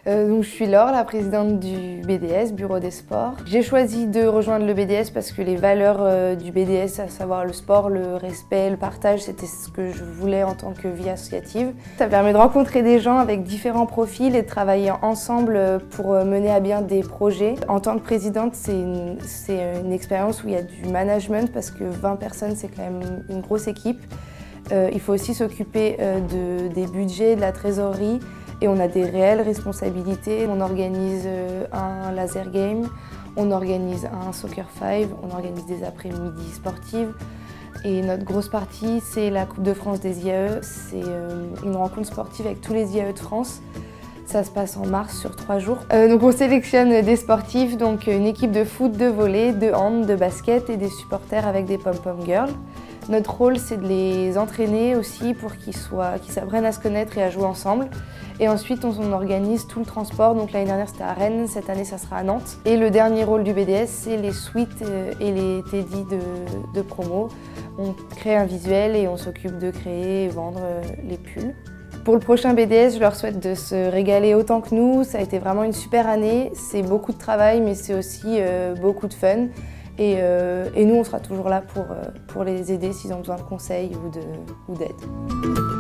Donc je suis Laure, la présidente du BDS, Bureau des Sports. J'ai choisi de rejoindre le BDS parce que les valeurs du BDS, à savoir le sport, le respect, le partage, c'était ce que je voulais en tant que vie associative. Ça permet de rencontrer des gens avec différents profils et de travailler ensemble pour mener à bien des projets. En tant que présidente, c'est une expérience où il y a du management parce que 20 personnes, c'est quand même une grosse équipe. Il faut aussi s'occuper des budgets, de la trésorerie. Et on a des réelles responsabilités. On organise un laser game, on organise un soccer five, on organise des après-midi sportives. Et notre grosse partie, c'est la Coupe de France des IAE. C'est une rencontre sportive avec tous les IAE de France. Ça se passe en mars sur 3 jours. Donc on sélectionne des sportifs, donc une équipe de foot, de volley, de hand, de basket et des supporters avec des pom-pom girls. Notre rôle, c'est de les entraîner aussi pour qu'ils s'apprennent à se connaître et à jouer ensemble. Et ensuite, on organise tout le transport. Donc l'année dernière, c'était à Rennes, cette année, ça sera à Nantes. Et le dernier rôle du BDS, c'est les suites et les teddy de promo. On crée un visuel et on s'occupe de créer et vendre les pulls. Pour le prochain BDS, je leur souhaite de se régaler autant que nous. Ça a été vraiment une super année. C'est beaucoup de travail, mais c'est aussi beaucoup de fun. Et nous, on sera toujours là pour les aider s'ils ont besoin de conseils ou d'aide.